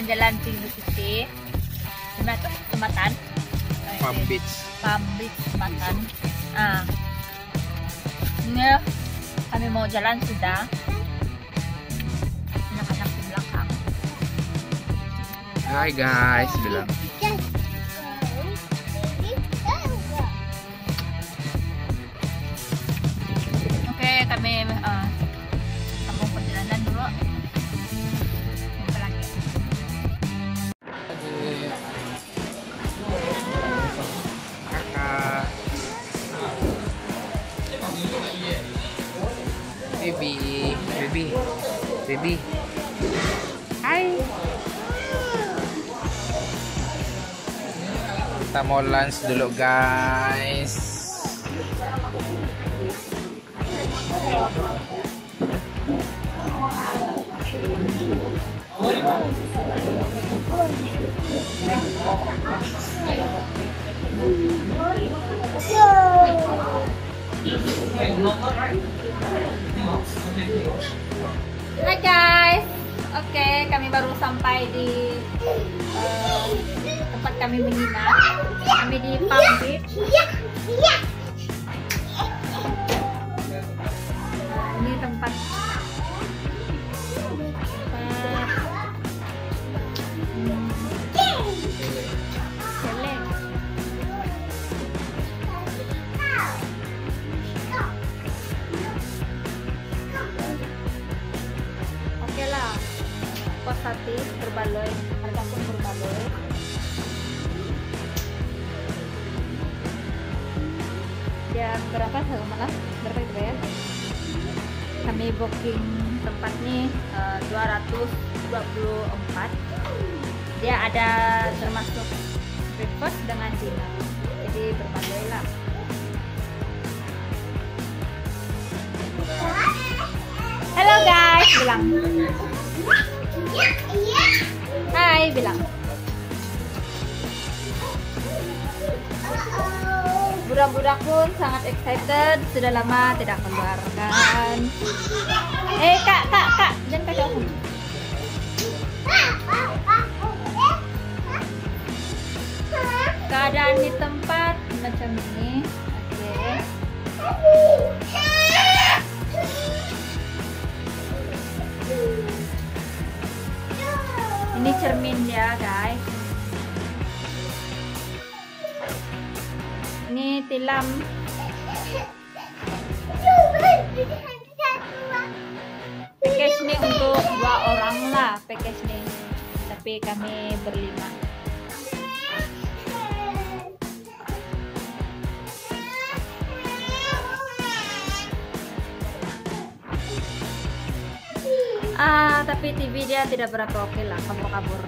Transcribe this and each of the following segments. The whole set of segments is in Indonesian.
jalan Tinggi City. Gimana tuh? Jembatan? Palm Beach. Palm Beach jembatan. Ah. Ini kami mau jalan sudah. Anak-anak di belakang. Hai guys, bilang. Oke, kami sambung perjalanan dulu. Apa lagi? Kakak. Baby. Hai. Kita mau lunch dulu guys. Hai guys, oke kami baru sampai di tempat kami menginap. Kami di Palm Beach. Ini tempat Seleng. Oke lah, kos hati berbaloi, harga pun berbaloi. Jam berapa malam? Berapa itu ya? Kami booking tempat nih 224. Dia ada termasuk breakfast dengan dinner, jadi berbaloi lah. Hello guys, bilang. Hai, bilang. Budak-budak pun sangat excited, sudah lama tidak keluar kan. Kak, jangan kacau aku. Keadaan di tempat macam ini. Oke. Ini cermin ya guys. Ini tilam. Package nih untuk 2 orang lah package nih. Tapi kami berlima. Tapi TV dia tidak berapa oke lah, kabur-kabur.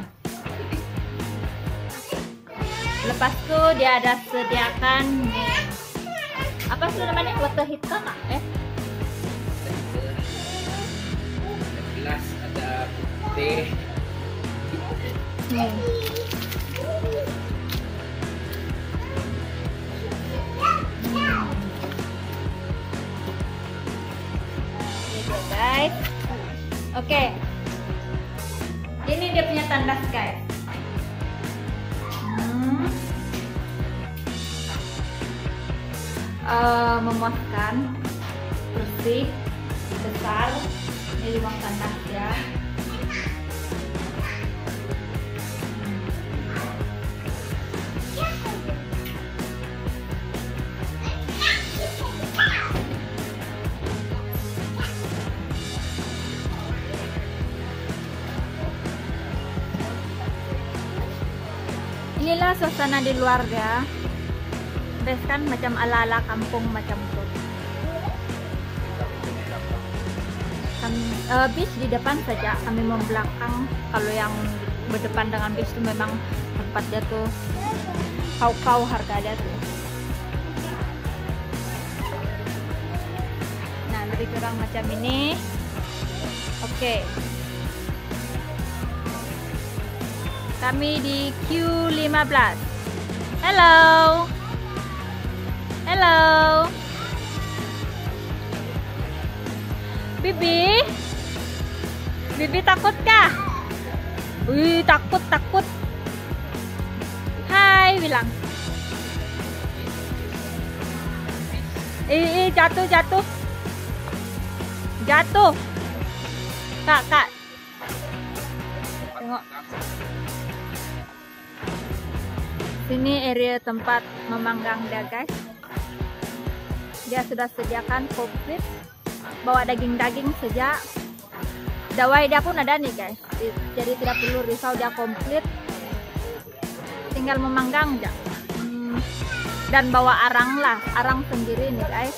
Lepas itu dia ada sediakan nih. Apa sih namanya? Water heater kak? Ada gelas, ada teh. Guys, oke. Ini dia punya tandas guys. Memuaskan, bersih, besar. Ini ruang tandas ya. Inilah suasana di luar ya. Best kan macam ala-ala kampung macam itu. Bis di depan saja, kami mau belakang. Kalau yang berdepan dengan bis itu memang tempatnya tuh kau harga dia tuh. Nah, lebih kurang macam ini. Oke. Kami di Q15. Hello. Hello. Bibi. Bibi takut kah? Wih, takut, takut. Hai, bilang. Jatuh, jatuh. Jatuh. Kak, Kak. Tengok. Sini area tempat memanggang dia, guys. Dia sudah sediakan komplit. Bawa daging-daging saja. Dawai dia pun ada nih, guys. Jadi tidak perlu risau, dia komplit. Tinggal memanggang aja. Dan bawa arang lah, arang sendiri nih, guys.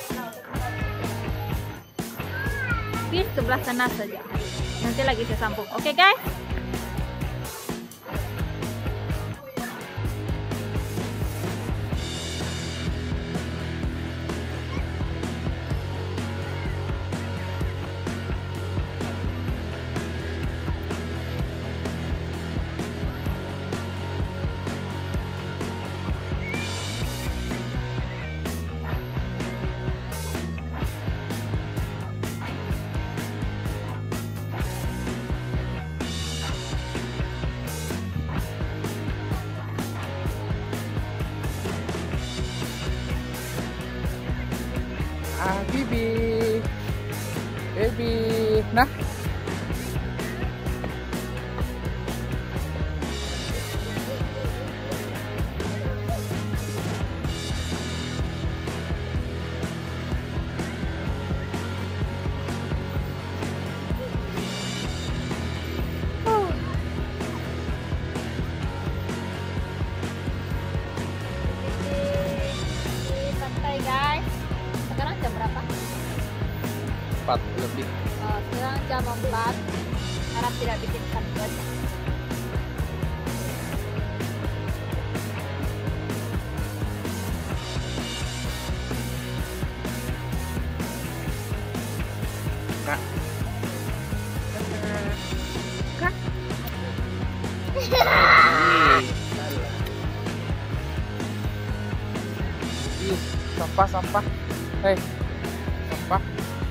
Di sebelah sana saja. Nanti lagi saya sambung. Oke, guys. Bibi, baby, nah. Di pantai, guys. Sekarang jam berapa? 4 lebih. Sekarang jam 4. Harap tidak bikin sunburn. Kak. Kak. Ih, sampah, sampah. Hei, sampah.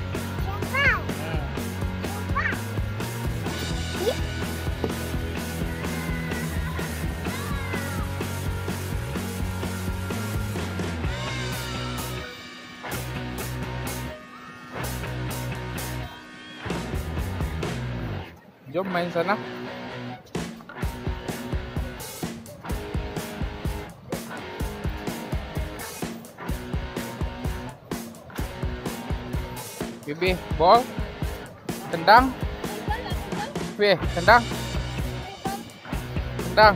Jom main sana. Bibi, bol, tendang. Wih, tendang. Tendang.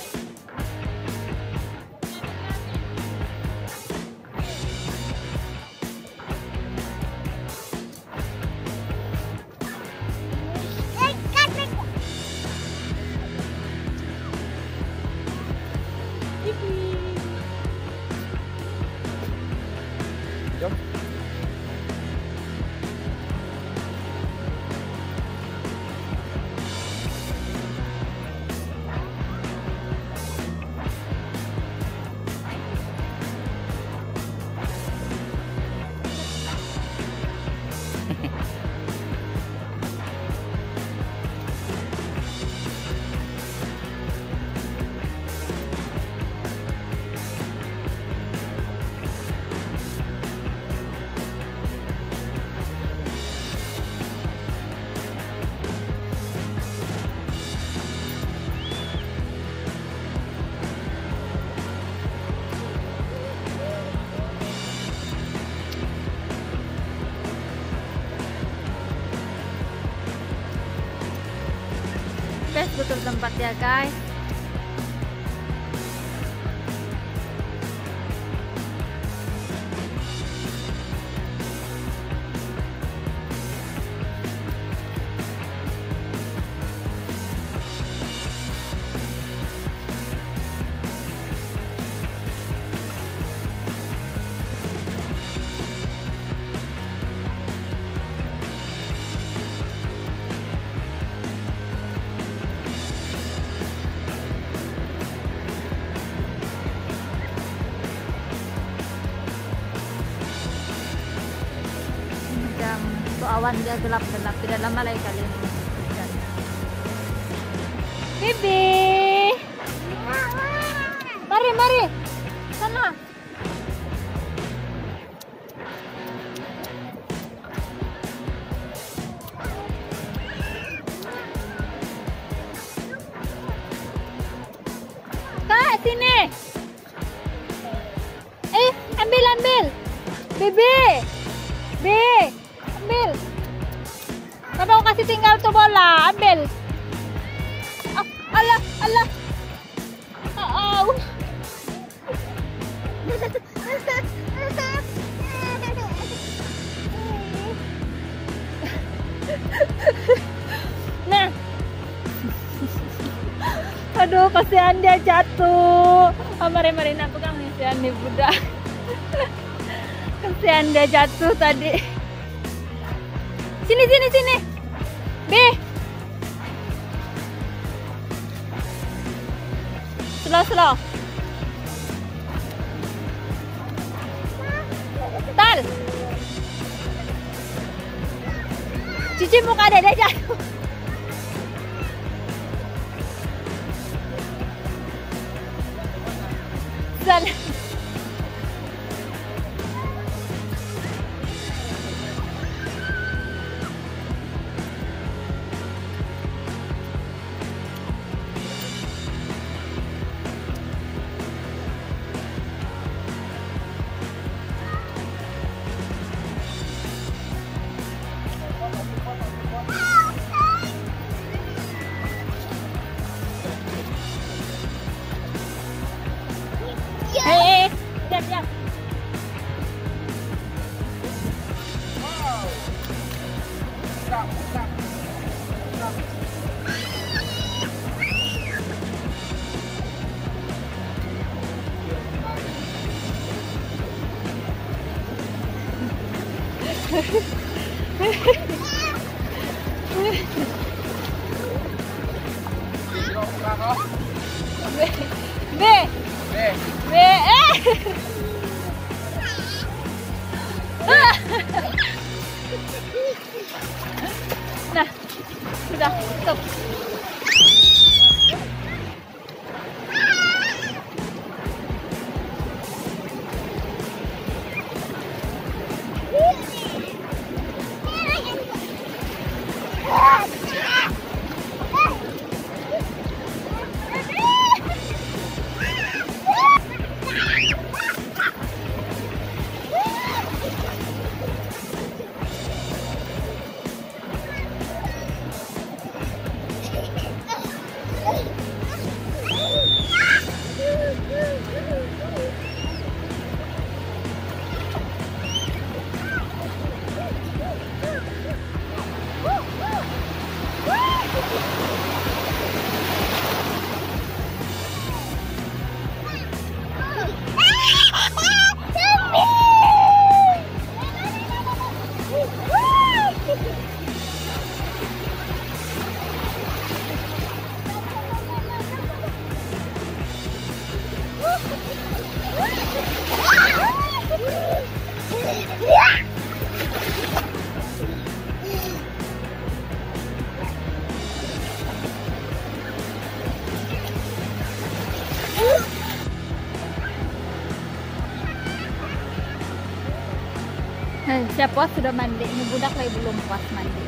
Jom. Best betul tempat ya, guys. Awan dia gelap-gelap, tidak lama lagi kali ini. Bibi. Mari. Sana. Kak, sini. Ambil. Bibi. Ambil. Kalau kasih tinggal tuh bola, ambil. Allah. Nah. Aduh, kasihan dia jatuh. Mari nak pegang nih, kasihan nih budak. Kasihan dia jatuh tadi. Sini. B. Slow. Tal. Cuci muka dede jatuh. Salah. Siap. B. Nah, sudah stop. Siap puas sudah mandi, ini budak lagi belum puas mandi.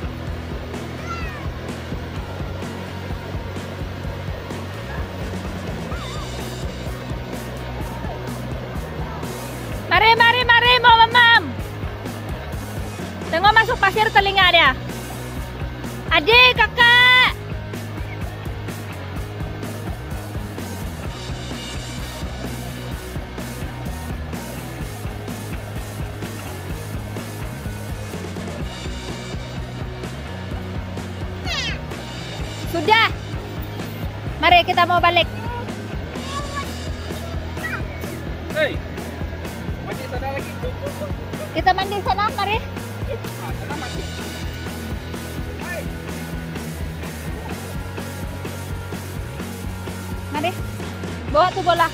Mari mau mamam. Tengok masuk pasir telinga dia. Adik, kakak. Sudah. Mari kita mau balik. Hei. Mandi sana lagi. Kita mandi sana, mari. Sana mandi. Hai. Mari. Bawa tuh bola.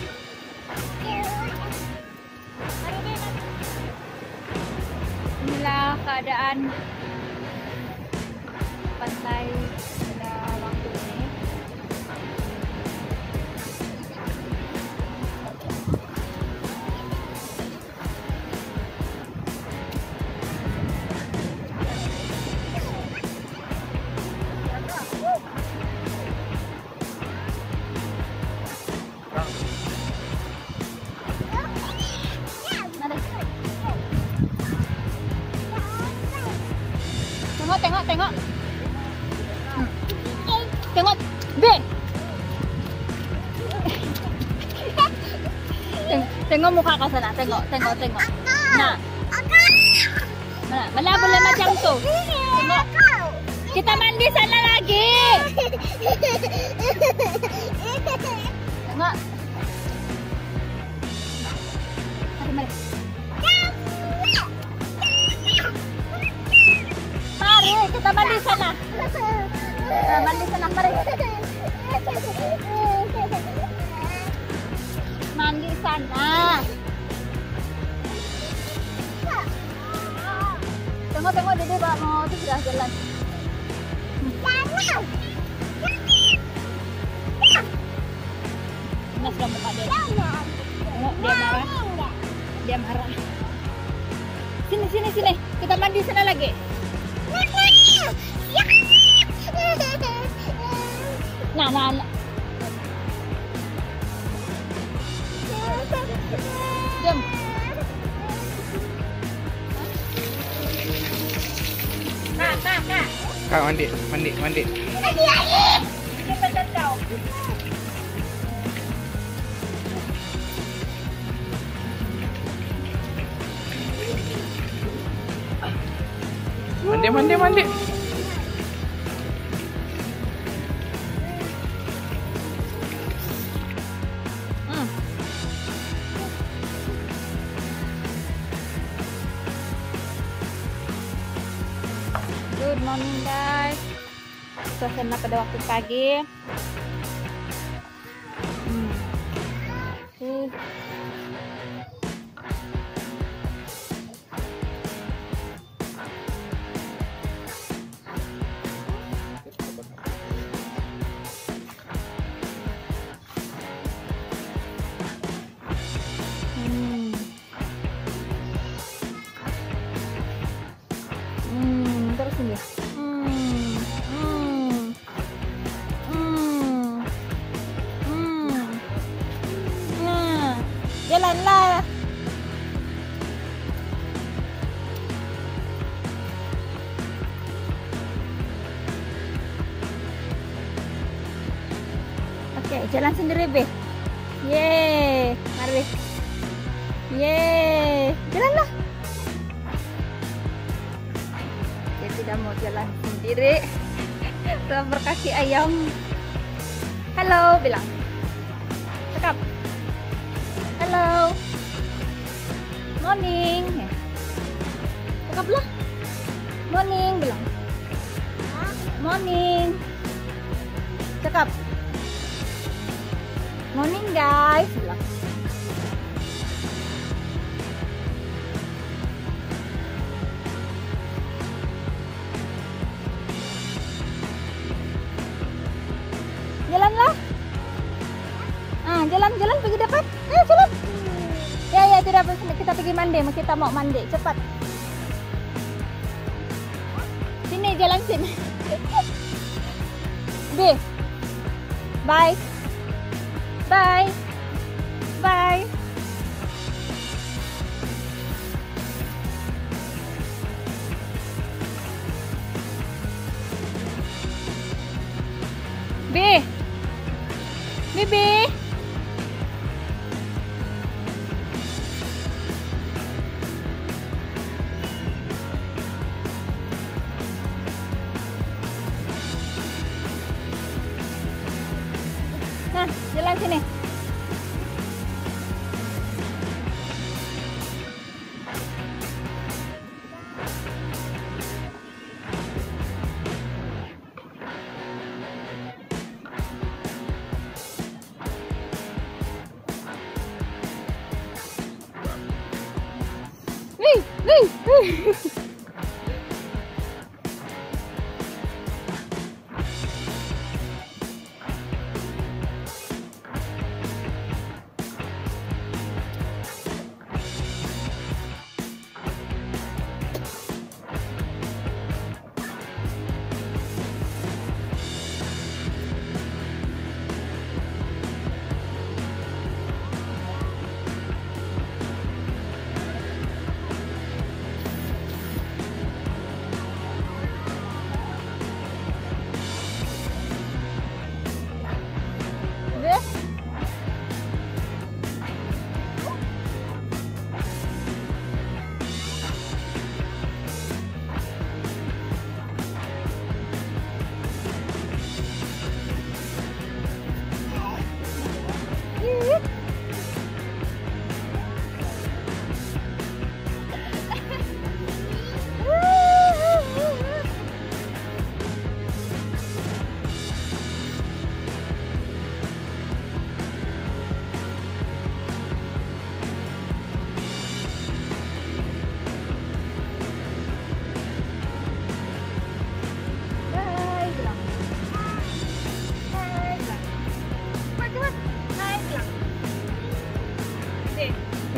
Inilah keadaan pantai pada waktu ini. Tengok, tengok. Tengok, B. Tengok muka kau sana. Tengok. Nah. Mana boleh macam tu? Tengok. Kita mandi sana lagi. Tengok. Mari. Mari kita mandi sana. Mandi sana, mari. Mandi sana. Tengok Dede mau tu sudah jalan. Nah, sudah muka dia. Tengok dia marah. Sini. Kita mandi sana lagi. Nah. Jom. Kak mandi. Mandi. Good morning guys. Suasana pada waktu pagi. Terus ini. Jalanlah. Oke, jalan sendiri, Be. Yeay, mari. Yeay, jalanlah. Dia tidak mau jalan sendiri. Selambar kaki ayam. Halo, bilang. Cakap. Halo. Morning. Cakaplah. Morning, bilang. Morning. Cakap. Morning, guys. Bilang. Jalanlah. Jalan pergi depan. Ayo jalan. Ya tidak apa kita pergi mandi. Kita mau mandi cepat. Sini jalan sini. B. Bye. Bibi. Nah, jalan sini.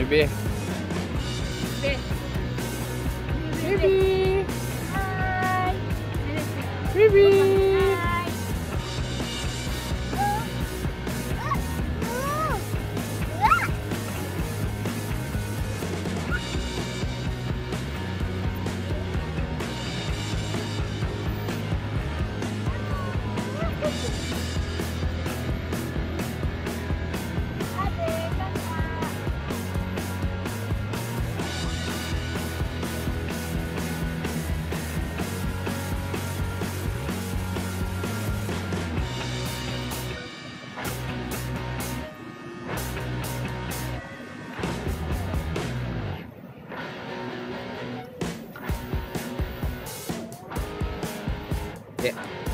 Baby. Baby. Hai. Baby. Hai. Ya.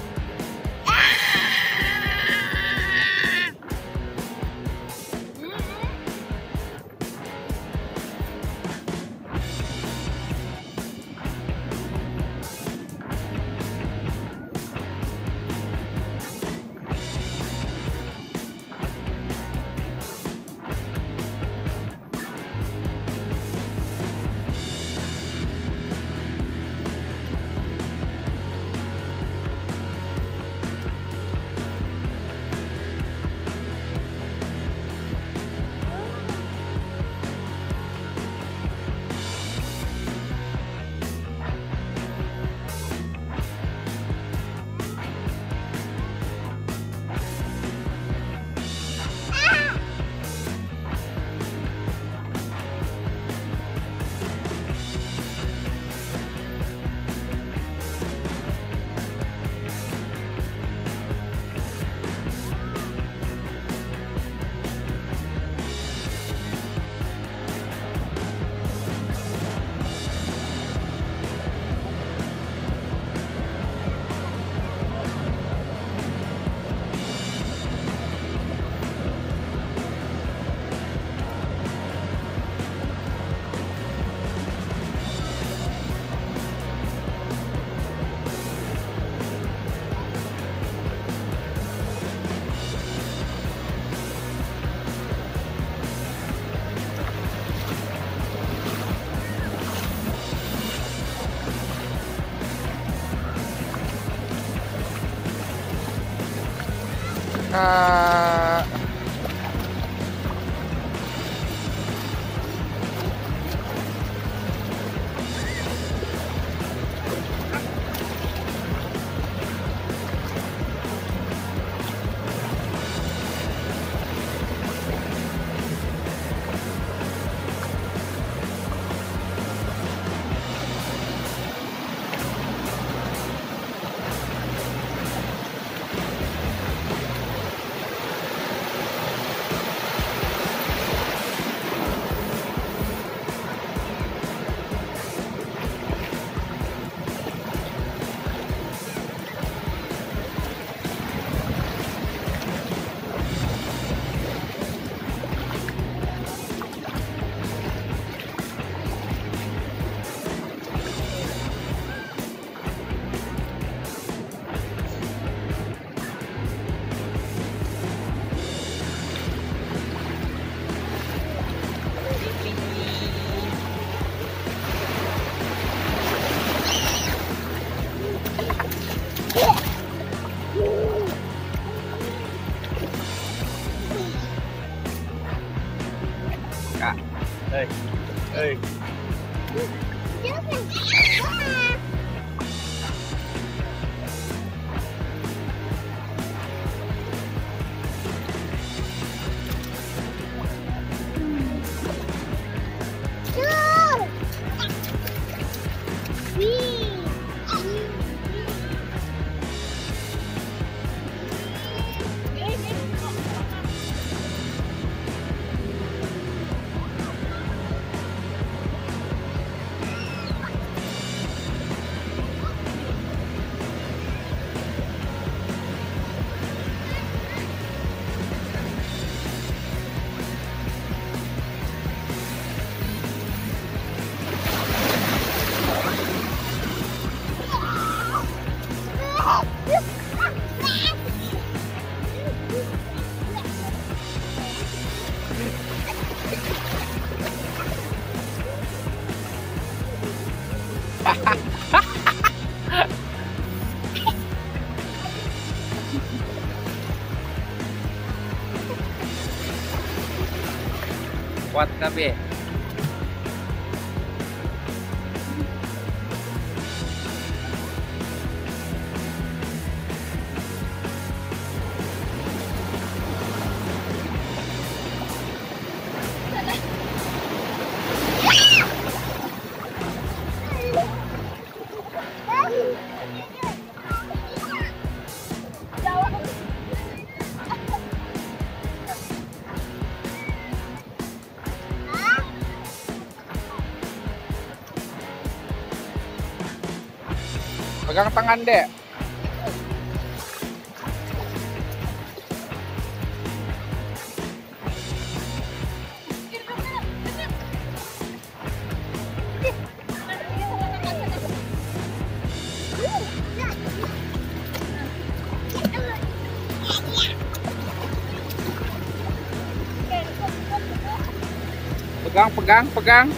Kak. Kak. Hey. Hey. Kuat kabeh. Pegang tangan, Dek. Pegang, pegang, pegang.